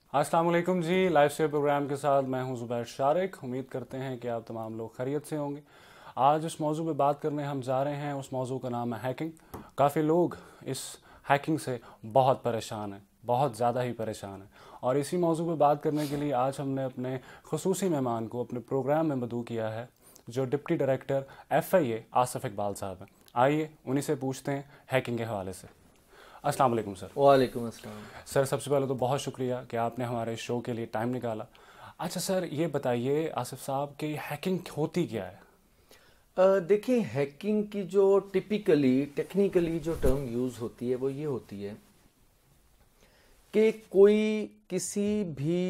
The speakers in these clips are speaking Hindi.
अस्सलाम वालेकुम जी। लाइव शेयर प्रोग्राम के साथ मैं हूं ज़ुबैर शारिक। उम्मीद करते हैं कि आप तमाम लोग खैरियत से होंगे। आज उस मौजू पे बात करने हम जा रहे हैं, उस मौजू का नाम है हैकिंग। काफ़ी लोग इस हैकिंग से बहुत परेशान हैं, बहुत ज़्यादा ही परेशान हैं, और इसी मौजू पे बात करने के लिए आज हमने अपने खुसूसी मेहमान को अपने प्रोग्राम में मदऊ किया है, जो deputy director FIA Asif Iqbal sahab हैं। आइए उन्हीं से पूछते हैं हैकिंग के हवाले से। अस्सलाम वालेकुम सर। वालेकुम अस्सलाम। सर, सबसे पहले तो बहुत शुक्रिया कि आपने हमारे शो के लिए टाइम निकाला। अच्छा सर, ये बताइए आसिफ साहब कि हैकिंग होती क्या है? देखिए, हैकिंग की जो टिपिकली टेक्निकली जो टर्म यूज़ होती है वो ये होती है कि कोई किसी भी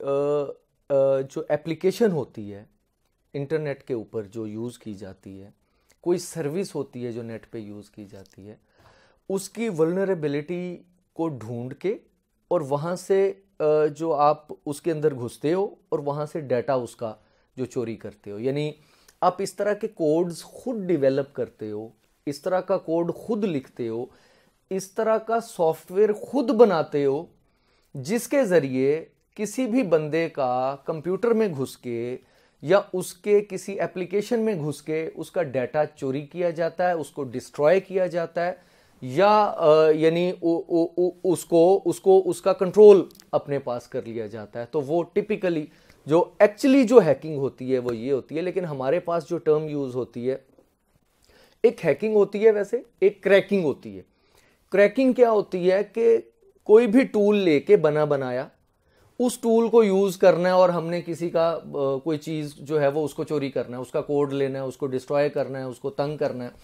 जो एप्लीकेशन होती है इंटरनेट के ऊपर जो यूज़ की जाती है, कोई सर्विस होती है जो नेट पे यूज़ की जाती है, उसकी वल्नरेबिलिटी को ढूंढ के और वहाँ से जो आप उसके अंदर घुसते हो और वहाँ से डाटा उसका जो चोरी करते हो, यानी आप इस तरह के कोड्स खुद डेवलप करते हो, इस तरह का कोड खुद लिखते हो, इस तरह का सॉफ्टवेयर खुद बनाते हो, जिसके ज़रिए किसी भी बंदे का कंप्यूटर में घुस के या उसके किसी एप्लीकेशन में घुस के उसका डाटा चोरी किया जाता है, उसको डिस्ट्रॉय किया जाता है, या यानी उसको उसको उसका कंट्रोल अपने पास कर लिया जाता है। तो वो टिपिकली जो एक्चुअली जो हैकिंग होती है वो ये होती है। लेकिन हमारे पास जो टर्म यूज़ होती है, एक हैकिंग होती है, वैसे एक क्रैकिंग होती है। क्रैकिंग क्या होती है कि कोई भी टूल लेके बना बनाया उस टूल को यूज़ करना है और हमने किसी का कोई चीज़ जो है वो उसको चोरी करना है, उसका कोड लेना है, उसको डिस्ट्रॉय करना है, उसको तंग करना है,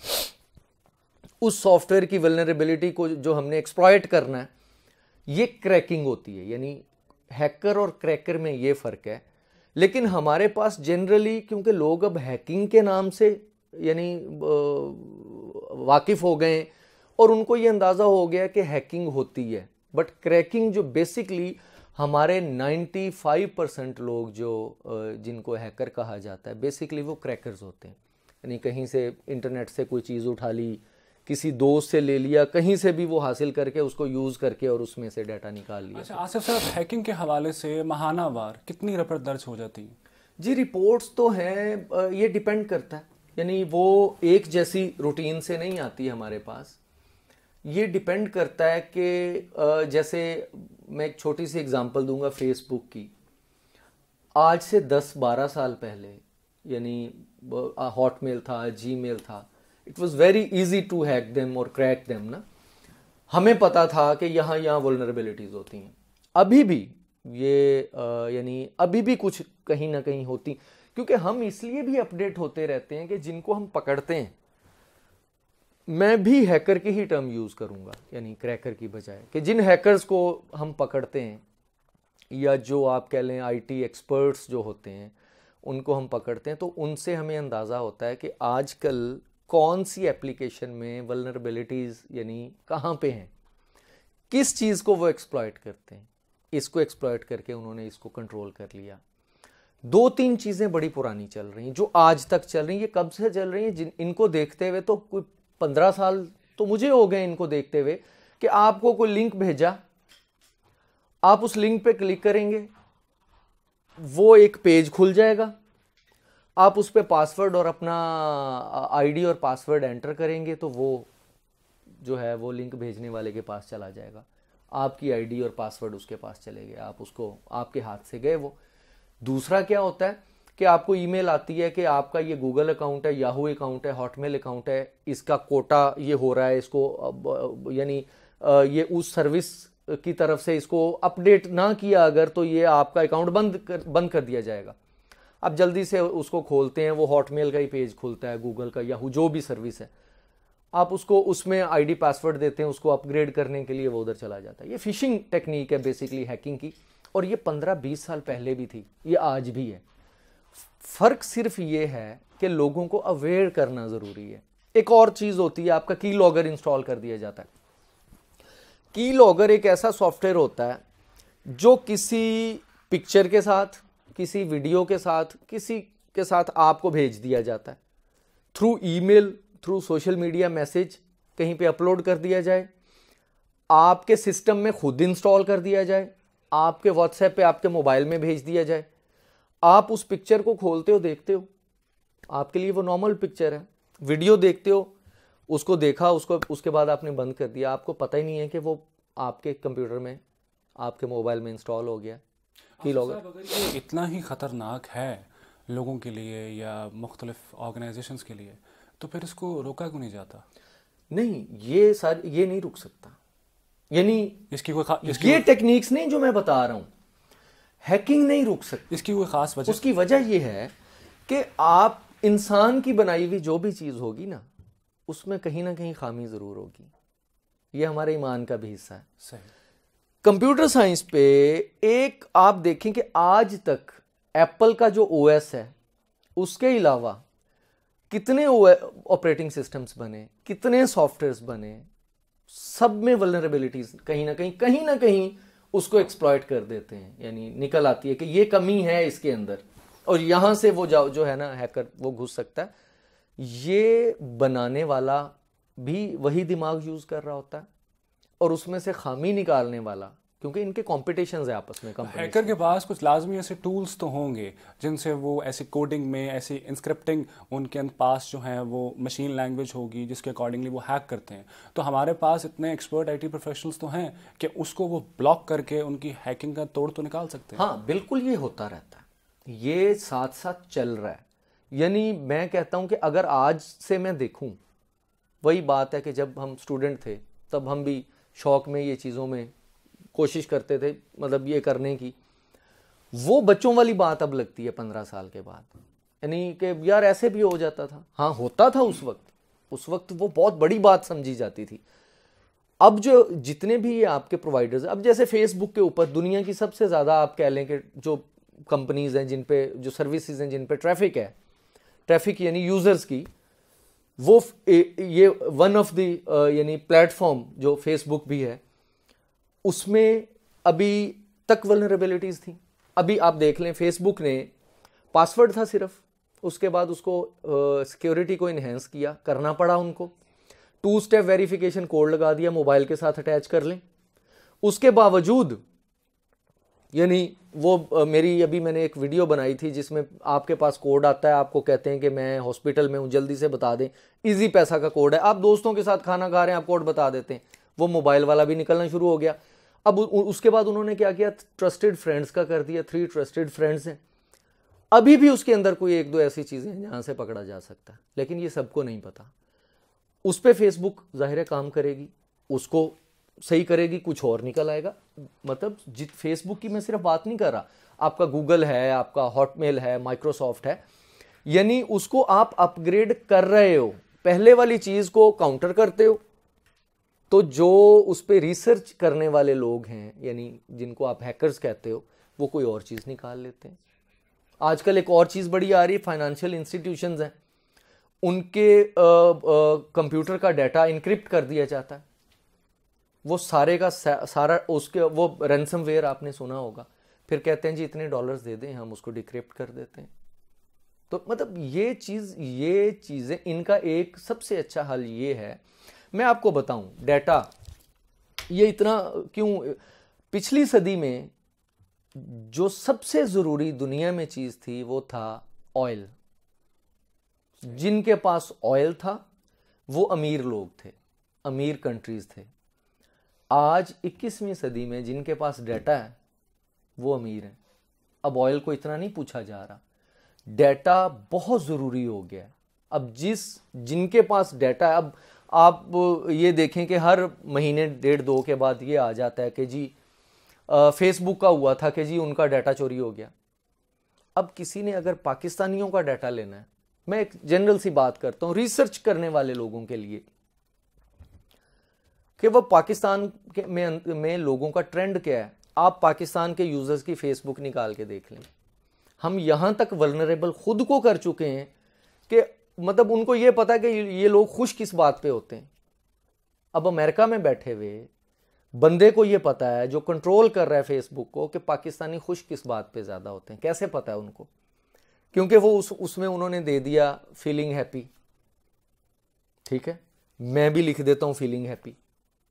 उस सॉफ्टवेयर की वल्नरेबिलिटी को जो हमने एक्सप्लॉइट करना है, ये क्रैकिंग होती है। यानी हैकर और क्रैकर में ये फ़र्क है। लेकिन हमारे पास जनरली, क्योंकि लोग अब हैकिंग के नाम से यानी वाकिफ़ हो गए और उनको ये अंदाज़ा हो गया कि हैकिंग होती है, बट क्रैकिंग जो बेसिकली हमारे 95% लोग जो जिनको हैकर कहा जाता है, बेसिकली वो क्रैकर्स होते हैं। यानी कहीं से इंटरनेट से कोई चीज़ उठा ली, किसी दोस्त से ले लिया, कहीं से भी वो हासिल करके उसको यूज़ करके और उसमें से डाटा निकाल लिया। अच्छा आसिफ साहब, हैकिंग के हवाले से माहानावार कितनी रिपोर्ट दर्ज हो जाती है? जी, रिपोर्ट्स तो हैं, ये डिपेंड करता है, यानी वो एक जैसी रूटीन से नहीं आती है हमारे पास। ये डिपेंड करता है कि जैसे मैं एक छोटी सी एग्जांपल दूंगा फेसबुक की। आज से 10-12 साल पहले, यानी हॉटमेल था, जीमेल था, it was very easy to hack them और क्रैक देम ना। हमें पता था कि यहाँ यहाँ वल्नरेबिलिटीज़ होती हैं। अभी भी ये यानी अभी भी कुछ कहीं ना कहीं होती, क्योंकि हम इसलिए भी अपडेट होते रहते हैं कि जिनको हम पकड़ते हैं, मैं भी हैकर की ही टर्म यूज़ करूँगा, यानी क्रैकर की बजाय, कि जिन हैकर्स को हम पकड़ते हैं या जो आप कह लें IT एक्सपर्ट्स जो होते हैं उनको हम पकड़ते हैं, तो उनसे हमें अंदाज़ा होता है कि आजकल कौन सी एप्लीकेशन में वल्नरेबिलिटीज़ यानी कहाँ पे हैं, किस चीज़ को वो एक्सप्लॉइट करते हैं। इसको एक्सप्लॉइट करके उन्होंने इसको कंट्रोल कर लिया। 2-3 चीज़ें बड़ी पुरानी चल रही हैं जो आज तक चल रही हैं। ये कब से चल रही हैं? इनको देखते हुए तो कोई 15 साल तो मुझे हो गए इनको देखते हुए, कि आपको कोई लिंक भेजा, आप उस लिंक पे क्लिक करेंगे, वो एक पेज खुल जाएगा, आप उस पर पासवर्ड और अपना ID और पासवर्ड एंटर करेंगे तो वो जो है वो लिंक भेजने वाले के पास चला जाएगा, आपकी ID और पासवर्ड उसके पास चले गए, आप उसको आपके हाथ से गए वो। दूसरा क्या होता है कि आपको ईमेल आती है कि आपका ये गूगल अकाउंट है, याहू अकाउंट है, हॉटमेल अकाउंट है, इसका कोटा ये हो रहा है, इसको यानी ये उस सर्विस की तरफ से इसको अपडेट ना किया अगर, तो ये आपका अकाउंट बंद कर दिया जाएगा। आप जल्दी से उसको खोलते हैं, वो हॉटमेल का ही पेज खुलता है, गूगल का, याहू जो भी सर्विस है, आप उसको उसमें ID पासवर्ड देते हैं, उसको अपग्रेड करने के लिए वो उधर चला जाता है। ये फिशिंग टेक्निक है बेसिकली हैकिंग की, और ये 15-20 साल पहले भी थी, ये आज भी है। फ़र्क सिर्फ ये है कि लोगों को अवेयर करना ज़रूरी है। एक और चीज़ होती है, आपका की लॉगर इंस्टॉल कर दिया जाता है। की लॉगर एक ऐसा सॉफ्टवेयर होता है जो किसी पिक्चर के साथ, किसी वीडियो के साथ, किसी के साथ आपको भेज दिया जाता है through email, through social media message, कहीं पे अपलोड कर दिया जाए, आपके सिस्टम में खुद इंस्टॉल कर दिया जाए, आपके व्हाट्सएप पे आपके मोबाइल में भेज दिया जाए, आप उस पिक्चर को खोलते हो, देखते हो, आपके लिए वो नॉर्मल पिक्चर है, वीडियो देखते हो, उसको देखा, उसको उसके बाद आपने बंद कर दिया, आपको पता ही नहीं है कि वो आपके कंप्यूटर में, आपके मोबाइल में इंस्टॉल हो गया। अगर ये इतना ही ख़तरनाक है लोगों के लिए या मुख्तलिफ ऑर्गेनाइजेशंस के लिए, तो फिर इसको रोका क्यों नहीं जाता? नहीं, ये नहीं रुक सकता। यानी इसकी ये टेक्निक्स नहीं जो मैं बता रहा हूं, हैकिंग नहीं रुक सकती। इसकी कोई खास वजह? उसकी वजह ये है कि आप इंसान की बनाई हुई जो भी चीज होगी ना, उसमें कहीं ना कहीं खामी जरूर होगी। ये हमारे ईमान का भी हिस्सा है। सही। कंप्यूटर साइंस पे एक आप देखें कि आज तक एप्पल का जो ओएस है, उसके अलावा कितने ऑपरेटिंग सिस्टम्स बने, कितने सॉफ्टवेयर्स बने, सब में वल्नरेबिलिटीज कहीं ना कहीं उसको एक्सप्लॉइट कर देते हैं। यानी निकल आती है कि ये कमी है इसके अंदर, और यहां से वो जो है ना हैकर, वो घुस सकता है। ये बनाने वाला भी वही दिमाग यूज कर रहा होता है, और उसमें से खामी निकालने वाला, क्योंकि इनके कॉम्पिटिशंस है आपस में। हैकर के पास कुछ लाजमी ऐसे टूल्स तो होंगे जिनसे वो ऐसी कोडिंग में, ऐसी इंस्क्रिप्टिंग, उनके पास जो है वो मशीन लैंग्वेज होगी जिसके अकॉर्डिंगली वो हैक करते हैं। तो हमारे पास इतने एक्सपर्ट आईटी प्रोफेशनल्स तो हैं कि उसको वो ब्लॉक करके उनकी हैकिंग का तोड़ तो निकाल सकते हैं। हाँ बिल्कुल, ये होता रहता है, ये साथ साथ चल रहा है। यानी मैं कहता हूं कि अगर आज से मैं देखूं, वही बात है कि जब हम स्टूडेंट थे तब हम भी शौक में ये चीज़ों में कोशिश करते थे, मतलब ये करने की। वो बच्चों वाली बात अब लगती है 15 साल के बाद, यानी कि यार ऐसे भी हो जाता था। हाँ होता था उस वक्त वो बहुत बड़ी बात समझी जाती थी। अब जो जितने भी ये आपके प्रोवाइडर्स, अब जैसे फेसबुक के ऊपर दुनिया की सबसे ज़्यादा आप कह लें कि जो कंपनीज हैं जिन पे, जो सर्विसेज हैं जिन पे ट्रैफिक है, ट्रैफिक यानी यूज़र्स की, वो ये वन ऑफ द यानी प्लेटफॉर्म जो फेसबुक भी है, उसमें अभी तक वल्नरेबिलिटीज थी। अभी आप देख लें, फेसबुक ने पासवर्ड था सिर्फ, उसके बाद उसको सिक्योरिटी को इन्हेंस किया, करना पड़ा उनको, 2 स्टेप वेरिफिकेशन कोड लगा दिया, मोबाइल के साथ अटैच कर लें। उसके बावजूद यानी वो मैंने एक वीडियो बनाई थी जिसमें आपके पास कोड आता है, आपको कहते हैं कि मैं हॉस्पिटल में हूँ, जल्दी से बता दें, इजी पैसा का कोड है, आप दोस्तों के साथ खाना खा रहे हैं, आप कोड बता देते हैं, वो मोबाइल वाला भी निकलना शुरू हो गया। अब उसके बाद उन्होंने क्या किया, ट्रस्टेड फ्रेंड्स का कर दिया, 3 ट्रस्टेड फ्रेंड्स हैं। अभी भी उसके अंदर कोई 1-2 ऐसी चीज़ें हैं जहाँ से पकड़ा जा सकता है, लेकिन ये सबको नहीं पता। उस पर फेसबुक ज़ाहिर है काम करेगी, उसको सही करेगी, कुछ और निकल आएगा। मतलब फेसबुक की मैं सिर्फ बात नहीं कर रहा, आपका गूगल है, आपका हॉटमेल है, माइक्रोसॉफ्ट है, यानी उसको आप अपग्रेड कर रहे हो, पहले वाली चीज़ को काउंटर करते हो, तो जो उस पर रिसर्च करने वाले लोग हैं, यानी जिनको आप हैकर्स कहते हो, वो कोई और चीज़ निकाल लेते हैं। आजकल एक और चीज़ बड़ी आ रही है, फाइनेंशियल इंस्टीट्यूशंस हैं, उनके कंप्यूटर का डाटा इनक्रिप्ट कर दिया जाता है, वो सारे का सारा उसके, वो रैंसमवेयर आपने सुना होगा, फिर कहते हैं जी इतने डॉलर्स दे दें, हम उसको डिक्रिप्ट कर देते हैं। तो मतलब ये चीज़ें, इनका एक सबसे अच्छा हल ये है, मैं आपको बताऊं, डाटा ये इतना क्यों, पिछली सदी में जो सबसे ज़रूरी दुनिया में चीज़ थी वो था ऑयल। जिनके पास ऑयल था वो अमीर लोग थे, अमीर कंट्रीज थे। आज 21वीं सदी में जिनके पास डाटा है वो अमीर हैं। अब ऑयल को इतना नहीं पूछा जा रहा, डाटा बहुत ज़रूरी हो गया है। अब जिनके पास डाटा है, अब आप ये देखें कि हर महीने 1.5-2 के बाद ये आ जाता है कि जी फेसबुक का हुआ था कि जी उनका डाटा चोरी हो गया। अब किसी ने अगर पाकिस्तानियों का डाटा लेना है, मैं एक जनरल सी बात करता हूँ रिसर्च करने वाले लोगों के लिए, कि वो पाकिस्तान में लोगों का ट्रेंड क्या है। आप पाकिस्तान के यूजर्स की फेसबुक निकाल के देख लें, हम यहां तक वल्नरेबल खुद को कर चुके हैं कि मतलब उनको ये पता है कि ये लोग खुश किस बात पे होते हैं। अब अमेरिका में बैठे हुए बंदे को ये पता है, जो कंट्रोल कर रहा है फेसबुक को, कि पाकिस्तानी खुश किस बात पे ज्यादा होते हैं। कैसे पता है उनको? क्योंकि वो उसमें उन्होंने दे दिया फीलिंग हैप्पी। ठीक है, मैं भी लिख देता हूं feeling happy,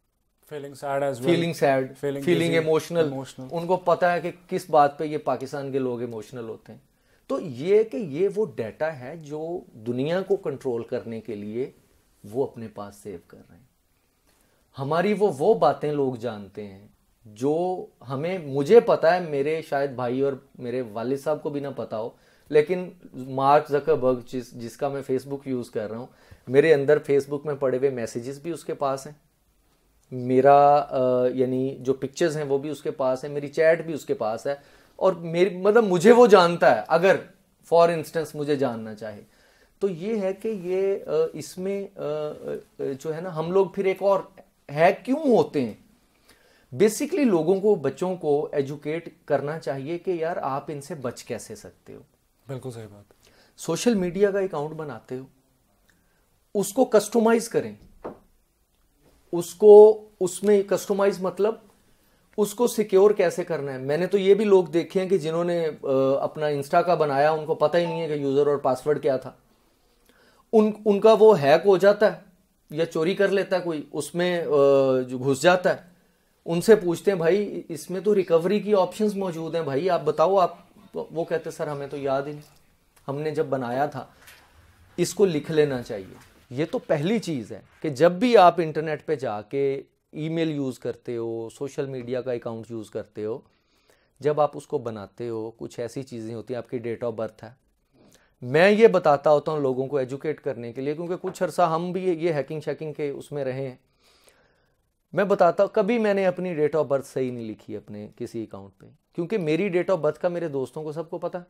feeling sad as well, feeling sad, feeling emotional. उनको पता है कि किस बात पे ये पाकिस्तान के लोग इमोशनल होते हैं। तो ये कि ये वो डाटा है जो दुनिया को कंट्रोल करने के लिए वो अपने पास सेव कर रहे हैं। हमारी वो बातें लोग जानते हैं जो मुझे पता है, मेरे शायद भाई और मेरे वालिद साहब को भी ना पता हो, लेकिन मार्क ज़करबर्ग जिसका मैं फेसबुक यूज़ कर रहा हूँ, मेरे अंदर फेसबुक में पड़े हुए मैसेजेस भी उसके पास हैं, मेरा यानी जो पिक्चर्स हैं वो भी उसके पास है, मेरी चैट भी उसके पास है, और मेरी मतलब मुझे वो जानता है अगर फॉर इंस्टेंस मुझे जानना चाहे। तो ये है कि ये इसमें जो है ना, हम लोग फिर एक और हैक क्यों होते हैं। बेसिकली लोगों को, बच्चों को एजुकेट करना चाहिए कि यार आप इनसे बच कैसे सकते हो। बिल्कुल सही बात। सोशल मीडिया का अकाउंट बनाते हो, उसको कस्टमाइज करें, उसको उसमें कस्टमाइज मतलब उसको सिक्योर कैसे करना है। मैंने तो ये भी लोग देखे हैं कि जिन्होंने अपना इंस्टा का बनाया, उनको पता ही नहीं है कि यूजर और पासवर्ड क्या था। उनका वो हैक हो जाता है या चोरी कर लेता है कोई, उसमें जो घुस जाता है। उनसे पूछते हैं भाई इसमें तो रिकवरी की ऑप्शंस मौजूद हैं, भाई आप बताओ आप। तो वो कहते सर हमें तो याद ही नहीं, हमने जब बनाया था। इसको लिख लेना चाहिए। ये तो पहली चीज़ है कि जब भी आप इंटरनेट पे जाके ईमेल यूज़ करते हो, सोशल मीडिया का अकाउंट यूज़ करते हो, जब आप उसको बनाते हो, कुछ ऐसी चीज़ें होती हैं, आपकी डेट ऑफ बर्थ है। मैं ये बताता होता हूँ लोगों को एजुकेट करने के लिए, क्योंकि कुछ अर्सा हम भी ये हैकिंग शैकिंग के उसमें रहे हैं। मैं बताता हूँ, कभी मैंने अपनी डेट ऑफ बर्थ सही नहीं लिखी अपने किसी अकाउंट पे, क्योंकि मेरी डेट ऑफ बर्थ का मेरे दोस्तों को सबको पता।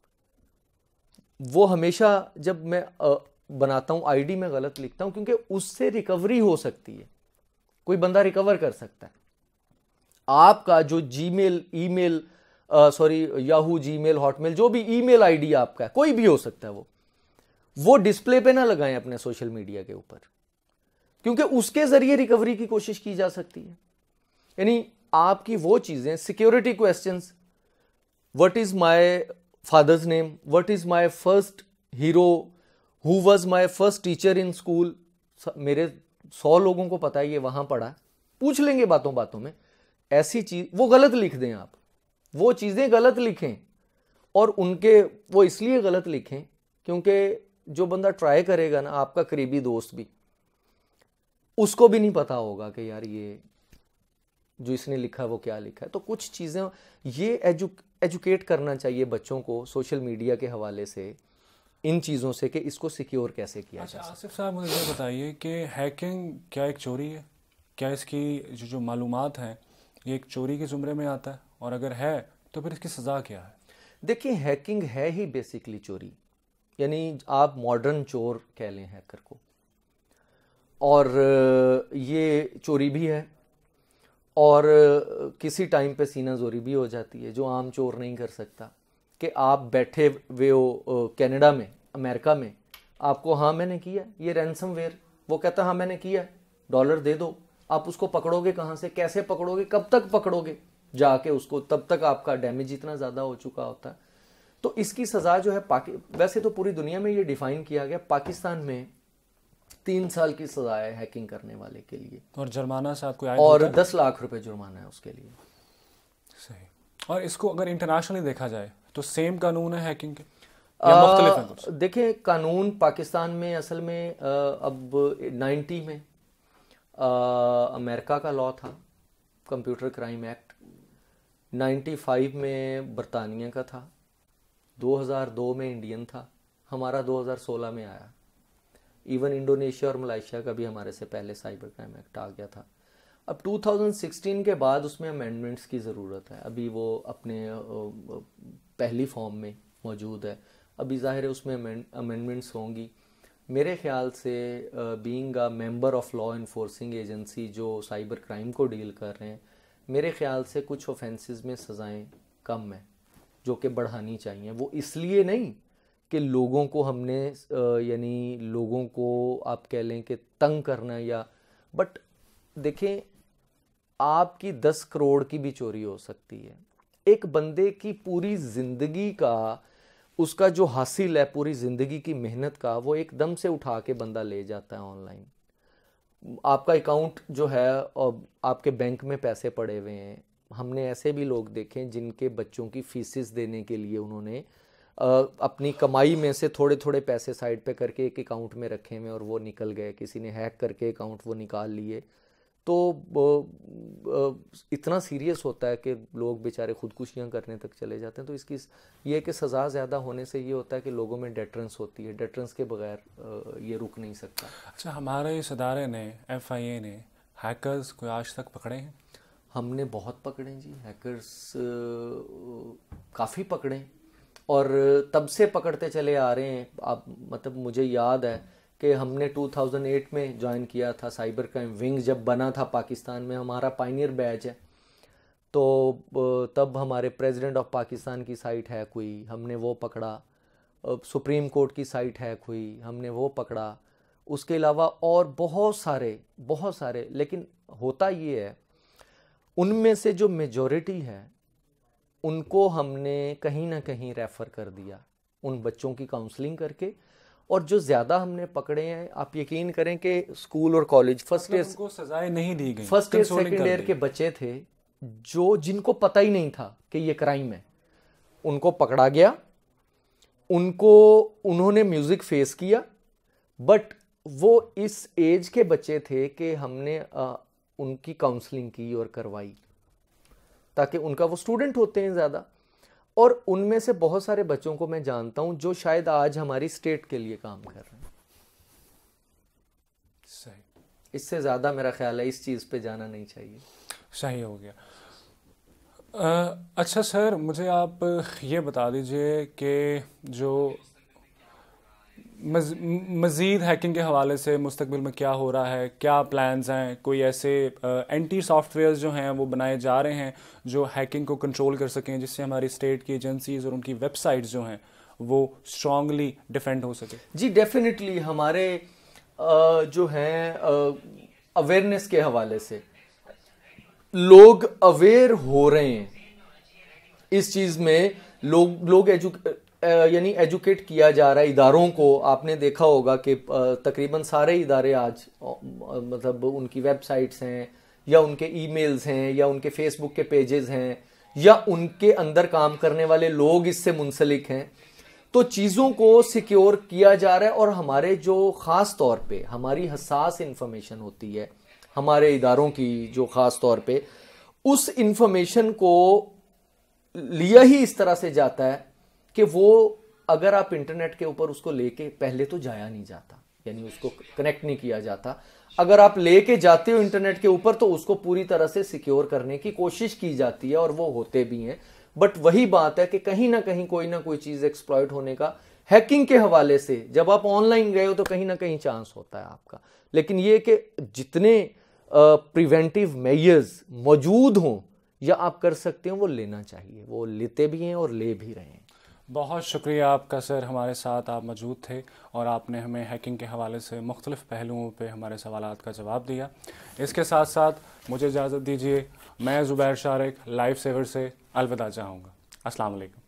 वो हमेशा जब मैं बनाता हूँ आईडी में गलत लिखता हूँ, क्योंकि उससे रिकवरी हो सकती है, कोई बंदा रिकवर कर सकता है। आपका जो Gmail, email Yahoo, Gmail, Hotmail, जो भी ईमेल आईडी आपका है, कोई भी हो सकता है, वो डिस्प्ले पे ना लगाएं अपने सोशल मीडिया के ऊपर, क्योंकि उसके जरिए रिकवरी की कोशिश की जा सकती है। यानी आपकी वो चीजें, security questions, what is my father's name, what is my first hero, who was my first teacher in school, मेरे 100 लोगों को पता है ये वहां पढ़ा, पूछ लेंगे बातों बातों में। ऐसी चीज वो गलत लिख दें, आप वो चीजें गलत लिखें, और उनके वो इसलिए गलत लिखें क्योंकि जो बंदा ट्राई करेगा ना, आपका करीबी दोस्त भी, उसको भी नहीं पता होगा कि यार ये जो इसने लिखा है वो क्या लिखा है। तो कुछ चीजें ये एजुकेट करना चाहिए बच्चों को सोशल मीडिया के हवाले से, इन चीज़ों से, कि इसको सिक्योर कैसे किया जाए। आसिफ साहब मुझे ये बताइए कि हैकिंग क्या एक चोरी है? क्या इसकी जो मालूमात हैं ये एक चोरी के ज़ुमरे में आता है, और अगर है तो फिर इसकी सज़ा क्या है? देखिए, हैकिंग है ही बेसिकली चोरी, यानी आप मॉडर्न चोर कह लें हैकर को, और ये चोरी भी है, और किसी टाइम पे सीना जोरी भी हो जाती है, जो आम चोर नहीं कर सकता। कि आप बैठे हुए हो कनाडा में, अमेरिका में, आपको हाँ मैंने किया ये रैंसमवेयर, वो कहता हाँ मैंने किया, $, दे दो। आप उसको पकड़ोगे कहाँ से, कैसे पकड़ोगे, कब तक पकड़ोगे जाके उसको, तब तक आपका डैमेज इतना ज़्यादा हो चुका होता है। तो इसकी सज़ा जो है वैसे तो पूरी दुनिया में ये डिफाइन किया गया, पाकिस्तान में 3 साल की सज़ा है हैकिंग करने वाले के लिए, और जुर्माना साथ कोई और 10 लाख रुपए जुर्माना है उसके लिए। सही। और इसको अगर इंटरनेशनली देखा जाए तो सेम कानून है हैकिंग के या मुख्तलिफ हैं कुछ? देखिए, कानून पाकिस्तान में असल में अब 90 में अमेरिका का लॉ था, कंप्यूटर क्राइम एक्ट, 95 में बरतानिया का था, 2002 में इंडियन था, हमारा 2016 में आया। इवन इंडोनेशिया और मलेशिया का भी हमारे से पहले साइबर क्राइम एक्ट आ गया था। अब 2016 के बाद उसमें अमेंडमेंट्स की ज़रूरत है। अभी वो अपने पहली फॉर्म में मौजूद है, अभी ज़ाहिर है उसमें अमेंडमेंट्स होंगी। मेरे ख्याल से being a member of law enforcing agency जो साइबर क्राइम को डील कर रहे हैं, मेरे ख्याल से कुछ ऑफेंसेस में सज़ाएं कम हैं जो कि बढ़ानी चाहिए। वो इसलिए नहीं कि लोगों को हमने यानी लोगों को आप कह लें कि तंग करना, या बट देखें, आपकी 10 करोड़ की भी चोरी हो सकती है। एक बंदे की पूरी ज़िंदगी का, उसका जो हासिल है पूरी ज़िंदगी की मेहनत का, वो एकदम से उठा के बंदा ले जाता है ऑनलाइन। आपका अकाउंट जो है और आपके बैंक में पैसे पड़े हुए हैं। हमने ऐसे भी लोग देखे जिनके बच्चों की फीसिस देने के लिए उन्होंने अपनी कमाई में से थोड़े थोड़े पैसे साइड पे करके एक अकाउंट में रखे हुए और वो निकल गए, किसी ने हैक करके अकाउंट वो निकाल लिए। तो इतना सीरियस होता है कि लोग बेचारे खुदकुशियां करने तक चले जाते हैं। तो इसकी ये कि सज़ा ज़्यादा होने से ये होता है कि लोगों में डेटरेंस होती है, डेटरेंस के बगैर ये रुक नहीं सकता। अच्छा, हमारे इस अदारे ने, FIA ने, हैकर्स को आज तक पकड़े हैं? हमने बहुत पकड़े जी, हैकर्स काफ़ी पकड़े और तब से पकड़ते चले आ रहे हैं। आप मतलब मुझे याद है कि हमने 2008 में ज्वाइन किया था, साइबर क्राइम विंग जब बना था पाकिस्तान में, हमारा पायनियर बैच है। तो तब हमारे प्रेसिडेंट ऑफ पाकिस्तान की साइट हैक हुई, हमने वो पकड़ा। सुप्रीम कोर्ट की साइट हैक हुई, हमने वो पकड़ा। उसके अलावा और बहुत सारे, लेकिन होता ये है उनमें से जो मेजॉरिटी है उनको हमने कहीं ना कहीं रेफ़र कर दिया उन बच्चों की काउंसलिंग करके। और जो ज़्यादा हमने पकड़े हैं, आप यकीन करें कि स्कूल और कॉलेज फर्स्ट ईयर, उनको सजाएं नहीं दी गई, फर्स्ट ईयर सेकेंड ईयर के बच्चे थे जिनको पता ही नहीं था कि ये क्राइम है, उनको पकड़ा गया, उन्होंने म्यूज़िक फेस किया। बट वो इस एज के बच्चे थे कि हमने उनकी काउंसलिंग की और करवाई, ताकि उनका, वो स्टूडेंट होते हैं ज़्यादा, और उनमें से बहुत सारे बच्चों को मैं जानता हूं जो शायद आज हमारी स्टेट के लिए काम कर रहे हैं। सही, इससे ज़्यादा मेरा ख्याल है इस चीज़ पे जाना नहीं चाहिए। सही हो गया। अच्छा सर, मुझे आप ये बता दीजिए कि जो मज़ीद हैकिंग के हवाले से मुस्तकबिल में क्या हो रहा है, क्या प्लान्स हैं? कोई ऐसे एंटी सॉफ्टवेयर्स जो हैं वो बनाए जा रहे हैं जो हैकिंग को कंट्रोल कर सकें, जिससे हमारी स्टेट की एजेंसीज और उनकी वेबसाइट्स जो हैं वो स्ट्रांगली डिफेंड हो सके? जी डेफिनेटली, हमारे जो हैं अवेयरनेस के हवाले से लोग अवेयर हो रहे हैं इस चीज़ में। लोग यानी एजुकेट किया जा रहा है इदारों को। आपने देखा होगा कि तकरीबन सारे इदारे आज मतलब उनकी वेबसाइट्स हैं या उनके ईमेल्स हैं या उनके फेसबुक के पेजेस हैं या उनके अंदर काम करने वाले लोग इससे मुंसलिक हैं। तो चीज़ों को सिक्योर किया जा रहा है। और हमारे जो ख़ास तौर पे हमारी हसास इंफॉर्मेशन होती है, हमारे इदारों की जो ख़ास तौर पे, उस इंफॉर्मेशन को लिया ही इस तरह से जाता है कि वो अगर आप इंटरनेट के ऊपर उसको लेके, पहले तो जाया नहीं जाता, यानी उसको कनेक्ट नहीं किया जाता। अगर आप लेके जाते हो इंटरनेट के ऊपर तो उसको पूरी तरह से सिक्योर करने की कोशिश की जाती है और वो होते भी हैं। बट वही बात है कि कहीं ना कहीं कोई ना कोई चीज़ एक्सप्लॉइट होने का हैकिंग के हवाले से, जब आप ऑनलाइन गए हो तो कहीं ना कहीं चांस होता है आपका। लेकिन ये कि जितने प्रिवेंटिव मेजर्स मौजूद हों या आप कर सकते हो वो लेना चाहिए, वो लेते भी हैं और ले भी रहे हैं। बहुत शुक्रिया आपका सर, हमारे साथ आप मौजूद थे और आपने हमें हैकिंग के हवाले से मुख्तलिफ़ पहलुओं पे हमारे सवालात का जवाब दिया। इसके साथ साथ मुझे इजाज़त दीजिए, मैं ज़ुबैर शारिक लाइफ सेवर से अलविदा चाहूँगा। अस्सलाम वालेकुम।